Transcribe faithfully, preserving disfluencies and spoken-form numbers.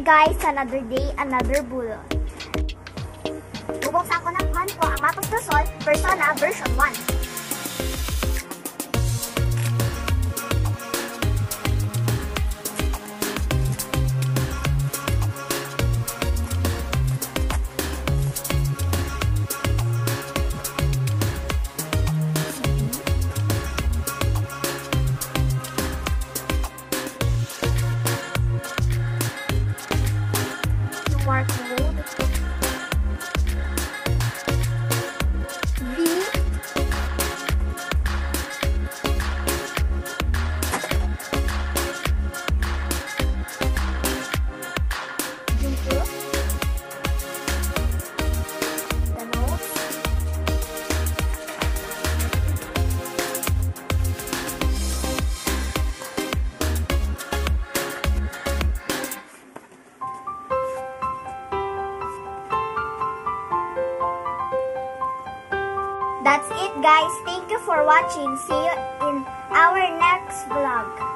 guys, another day, another bullet. Bubuksan ko naman po ang Mots do Sol Persona version one. Mark mode. V. Dito. The notes. That's it guys. Thank you for watching. See you in our next vlog.